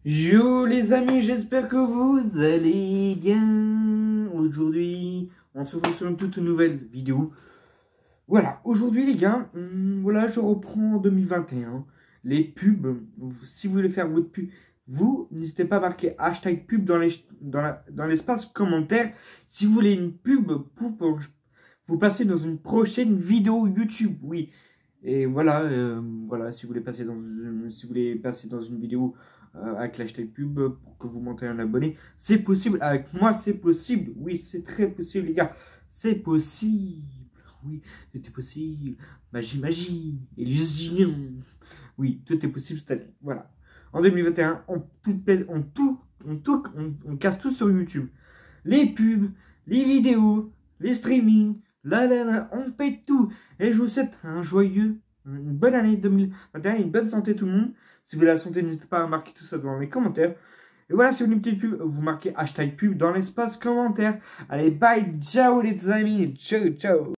Yo les amis, j'espère que vous allez bien. Aujourd'hui, on se retrouve sur une toute nouvelle vidéo. Voilà, aujourd'hui les gars, voilà, je reprends en 2021 les pubs. Si vous voulez faire votre pub, vous n'hésitez pas à marquer hashtag pub dans l'espace commentaire. Si vous voulez une pub pour vous passer dans une prochaine vidéo YouTube, oui. Et voilà, voilà, si vous voulez passer dans une vidéo avec l'hashtag pub pour que vous montez un abonné, c'est possible. Avec moi, c'est possible. Oui, c'est très possible, les gars. C'est possible. Oui, tout est possible. Magie, magie. Illusion. Oui, tout est possible cette année. Voilà. En 2021, on casse tout sur YouTube. Les pubs, les vidéos, les streamings, on paye tout. Et je vous souhaite une bonne année 2021, une bonne santé tout le monde. Si vous avez la santé, n'hésitez pas à marquer tout ça dans les commentaires. Et voilà, si vous voulez une petite pub, vous marquez hashtag pub dans l'espace commentaire. Allez, bye, ciao les amis, ciao, ciao.